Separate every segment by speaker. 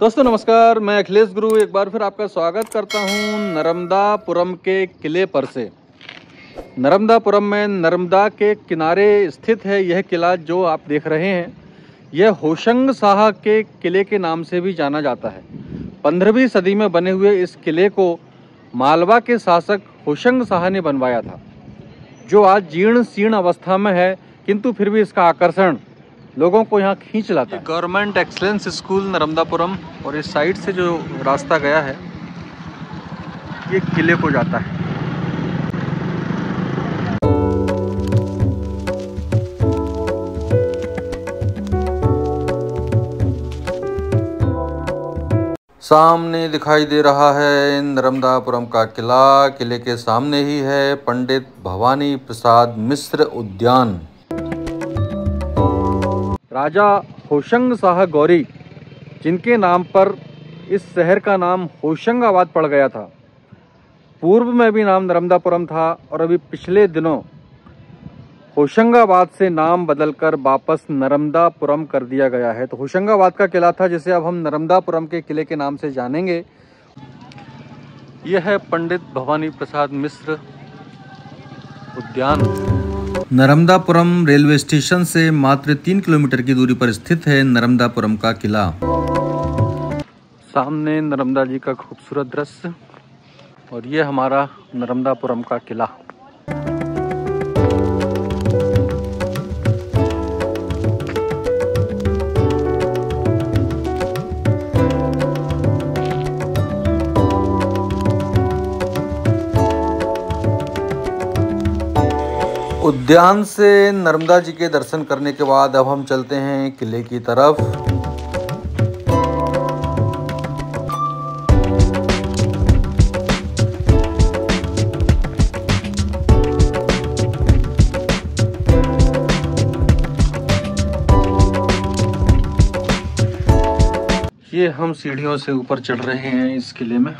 Speaker 1: दोस्तों नमस्कार, मैं अखिलेश गुरु एक बार फिर आपका स्वागत करता हूं नर्मदापुरम के किले पर से। नर्मदापुरम में नर्मदा के किनारे स्थित है यह किला जो आप देख रहे हैं। यह होशंग शाह के किले के नाम से भी जाना जाता है। 15वीं सदी में बने हुए इस किले को मालवा के शासक होशंग शाह ने बनवाया था, जो आज जीर्ण शीर्ण अवस्था में है, किंतु फिर भी इसका आकर्षण लोगों को यहाँ खींच लाता है। गवर्नमेंट एक्सलेंस स्कूल नर्मदापुरम, और इस साइड से जो रास्ता गया है ये किले को जाता है। सामने दिखाई दे रहा है नर्मदापुरम का किला। किले के सामने ही है पंडित भवानी प्रसाद मिश्र उद्यान। राजा होशंग शाह गौरी, जिनके नाम पर इस शहर का नाम होशंगाबाद पड़ गया था। पूर्व में भी नाम नर्मदापुरम था और अभी पिछले दिनों होशंगाबाद से नाम बदलकर वापस नर्मदापुरम कर दिया गया है। तो होशंगाबाद का किला था, जिसे अब हम नर्मदापुरम के किले के नाम से जानेंगे। यह है पंडित भवानी प्रसाद मिश्र उद्यान। नर्मदापुरम रेलवे स्टेशन से मात्र 3 किलोमीटर की दूरी पर स्थित है नर्मदापुरम का किला। सामने नर्मदा जी का खूबसूरत दृश्य, और ये हमारा नर्मदापुरम का किला। उद्यान से नर्मदा जी के दर्शन करने के बाद अब हम चलते हैं किले की तरफ। ये हम सीढ़ियों से ऊपर चढ़ रहे हैं इस किले में।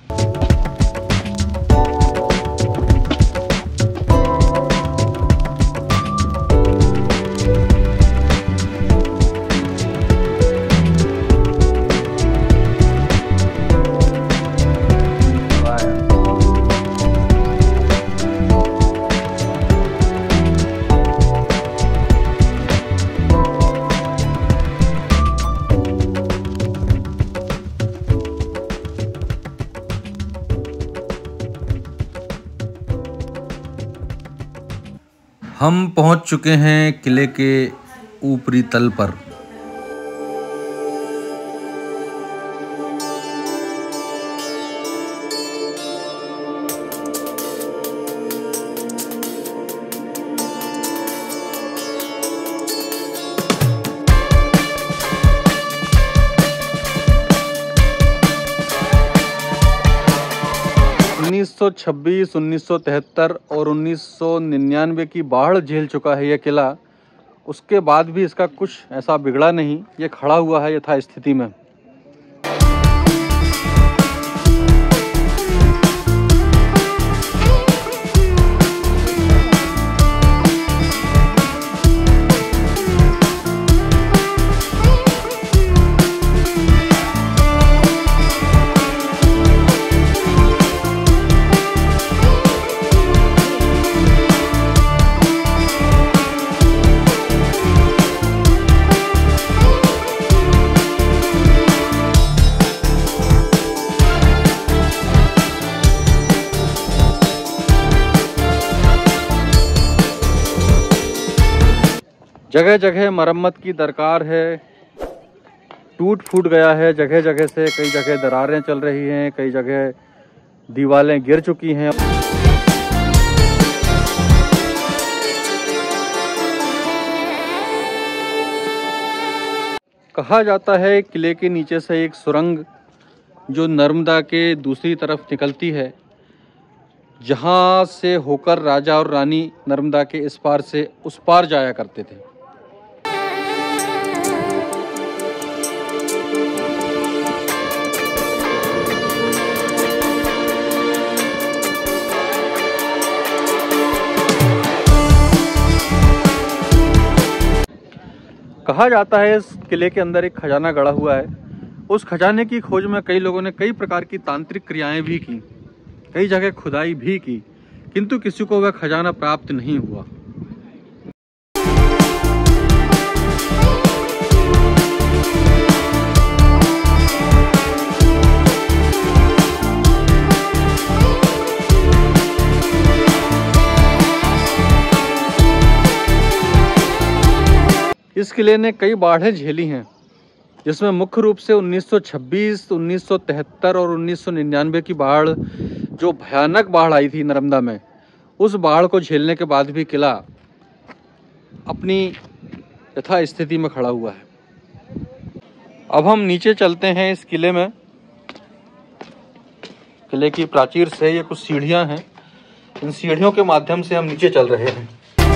Speaker 1: हम पहुंच चुके हैं किले के ऊपरी तल पर। उन्नीस 1973 और 1999 की बाढ़ झेल चुका है यह किला। उसके बाद भी इसका कुछ ऐसा बिगड़ा नहीं, ये खड़ा हुआ है यथास्थिति में। जगह जगह मरम्मत की दरकार है। टूट फूट गया है जगह जगह से, कई जगह दरारें चल रही हैं, कई जगह दीवारें गिर चुकी हैं। कहा जाता है किले के नीचे से एक सुरंग जो नर्मदा के दूसरी तरफ निकलती है, जहां से होकर राजा और रानी नर्मदा के इस पार से उस पार जाया करते थे। कहा जाता है इस किले के अंदर एक खजाना गड़ा हुआ है, उस खजाने की खोज में कई लोगों ने कई प्रकार की तांत्रिक क्रियाएं भी की, कई जगह खुदाई भी की, किंतु किसी को वह खजाना प्राप्त नहीं हुआ। इस किले ने कई बाढ़ें झेली हैं, जिसमें मुख्य रूप से 1926, 1973 और 1999 की बाढ़, जो भयानक बाढ़ आई थी नर्मदा में, उस बाढ़ को झेलने के बाद भी किला अपनी यथा स्थिति में खड़ा हुआ है। अब हम नीचे चलते हैं इस किले में। किले की प्राचीर से ये कुछ सीढ़ियां हैं, इन सीढ़ियों के माध्यम से हम नीचे चल रहे हैं।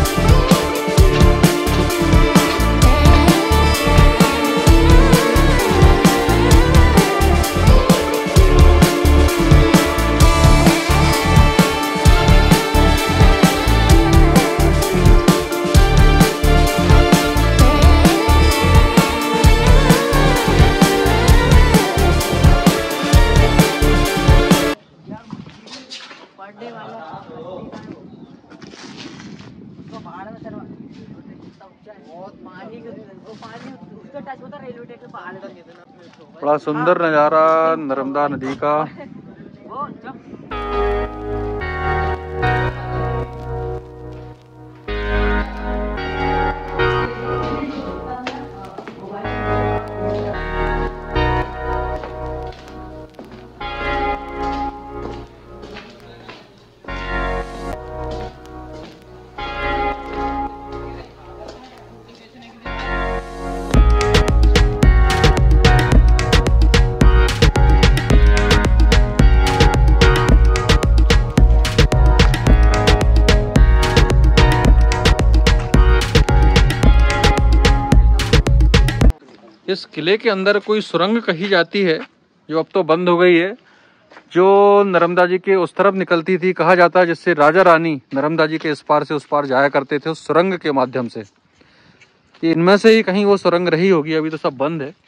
Speaker 1: बड़ा सुंदर नज़ारा नर्मदा नदी का। इस किले के अंदर कोई सुरंग कही जाती है, जो अब तो बंद हो गई है, जो नर्मदा जी के उस तरफ निकलती थी। कहा जाता है जिससे राजा रानी नर्मदा जी के इस पार से उस पार जाया करते थे उस सुरंग के माध्यम से। इनमें से ही कहीं वो सुरंग रही होगी, अभी तो सब बंद है।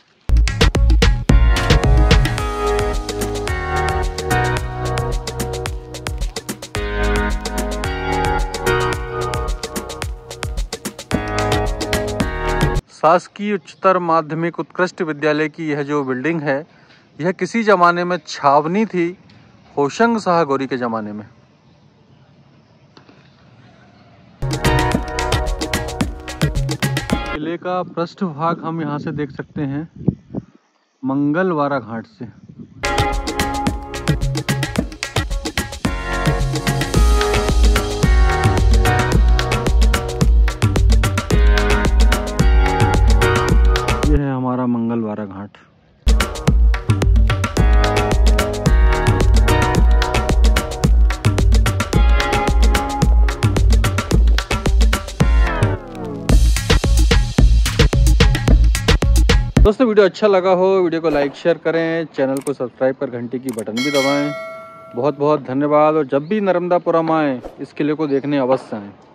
Speaker 1: शासकीय उच्चतर माध्यमिक उत्कृष्ट विद्यालय की यह जो बिल्डिंग है, यह किसी जमाने में छावनी थी, होशंग शाह गौरी के जमाने में। किले का पृष्ठभाग हम यहाँ से देख सकते हैं मंगलवारा घाट से। यह है हमारा मंगलवारा घाट। दोस्तों वीडियो अच्छा लगा हो, वीडियो को लाइक शेयर करें, चैनल को सब्सक्राइब कर घंटी की बटन भी दबाएं। बहुत बहुत धन्यवाद। और जब भी नर्मदापुरम आएँ, इस किले को देखने अवश्य आएँ।